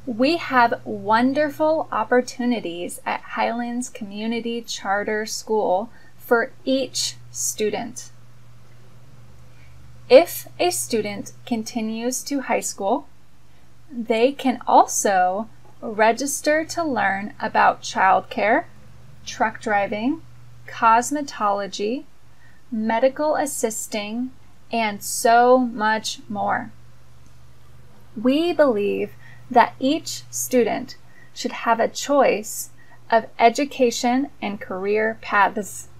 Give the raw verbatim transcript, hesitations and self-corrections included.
We have wonderful opportunities at Highlands Community Charter School for each student. If a student continues to high school, they can also register to learn about childcare, truck driving, cosmetology, medical assisting, and so much more. We believe that each student should have a choice of education and career paths.